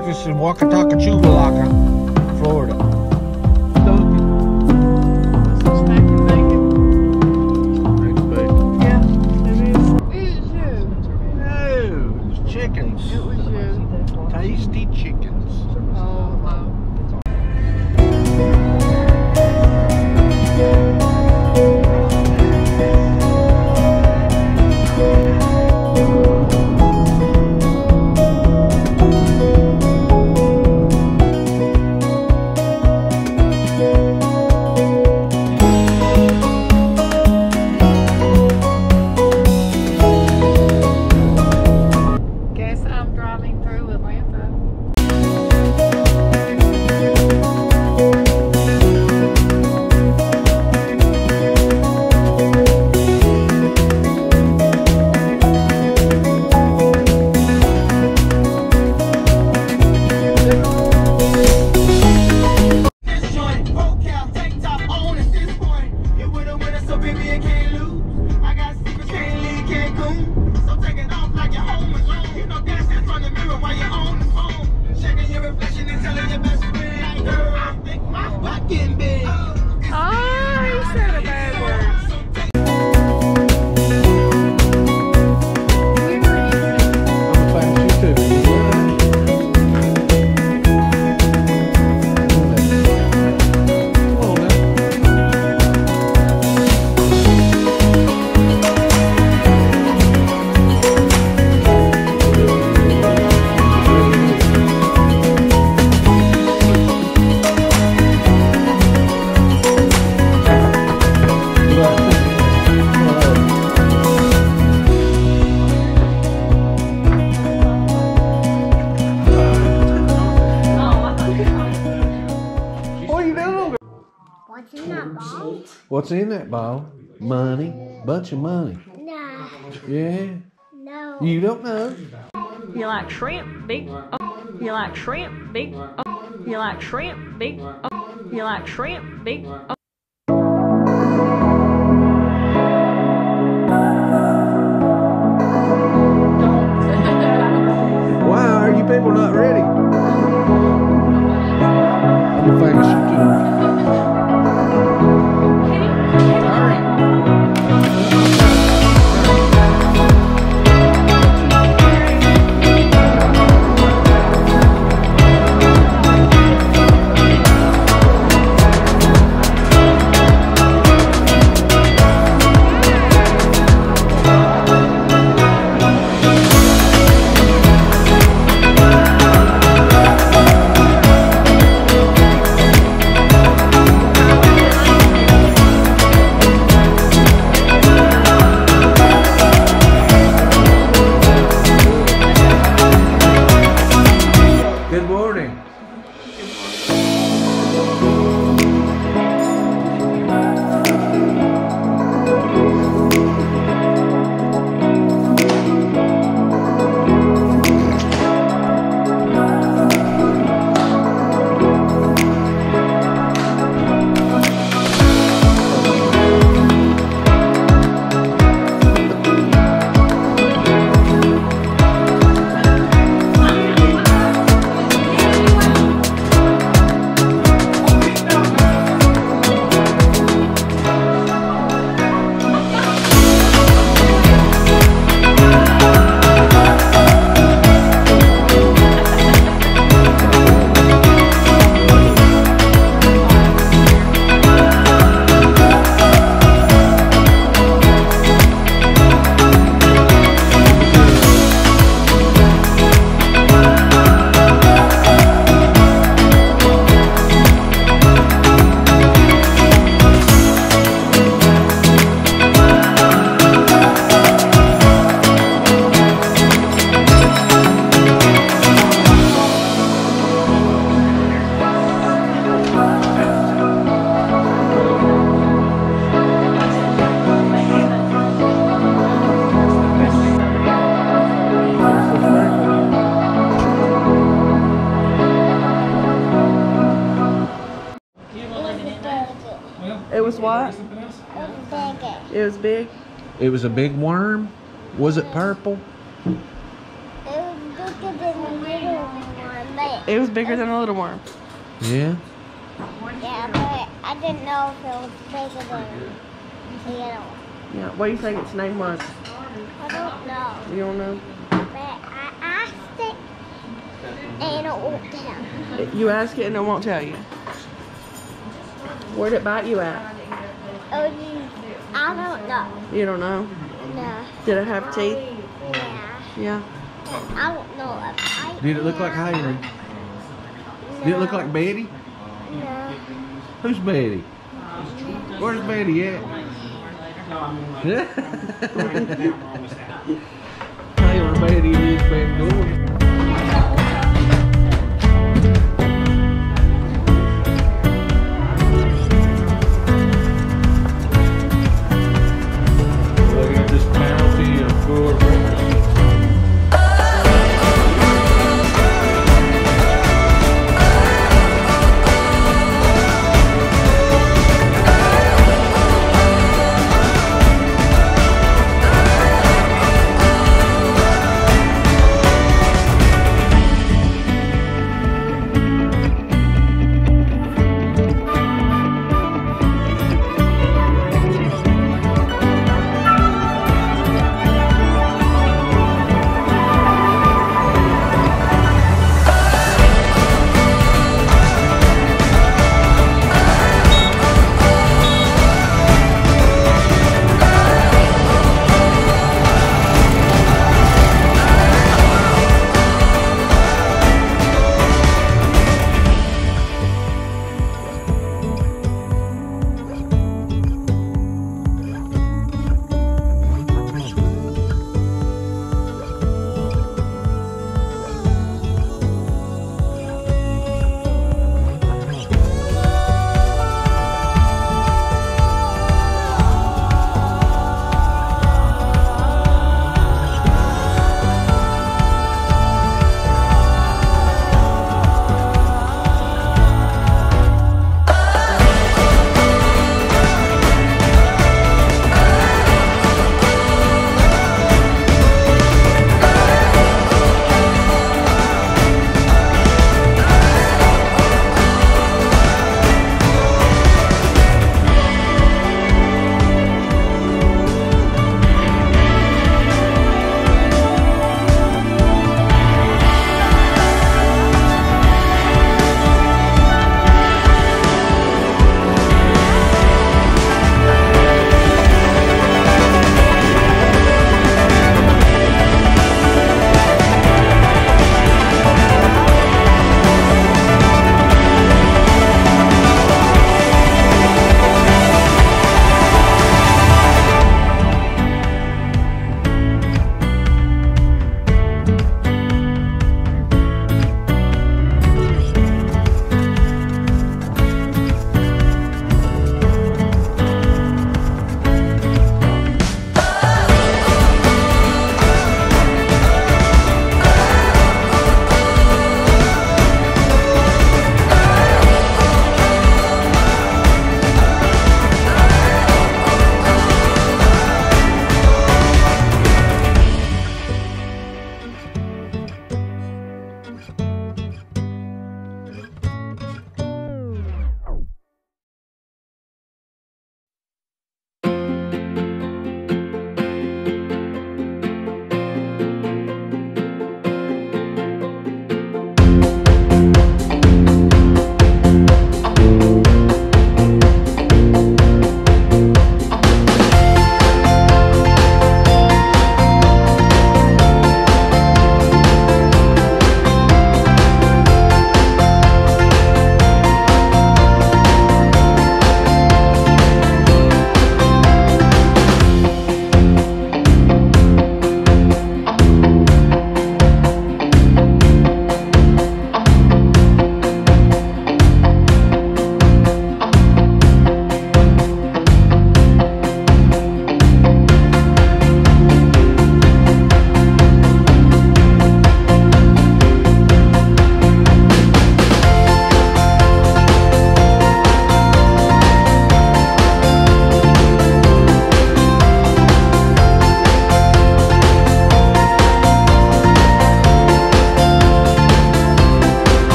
breakfast in Wakataka, Florida. Chickens. It was you. Tasty chickens. Oh, wow. What's in that ball? What's in that ball? Money. Bunch of money. No. Yeah. No. You don't know. You like shrimp, big? Oh. You like shrimp, big? Oh. You like shrimp, big? Oh. You like shrimp, big? Oh. Why are you people not ready? I'm gonna finish it too. Good morning. It was what? It was big. It was a big worm. Was it purple? It was bigger than the little one, but It was bigger than a little worm. Yeah? Yeah, but I didn't know if it was bigger than the other one. Yeah. What do you think its name was? I don't know. You don't know? But I asked it and it won't tell. You ask it and it won't tell you. Where'd it bite you at? I don't know. You don't know. No. Did it have teeth? Yeah. Yeah. I don't know if I Did it look like Haley? Did it look like Betty? No. Who's Betty? Where's Betty at? Hey, where Betty is back door.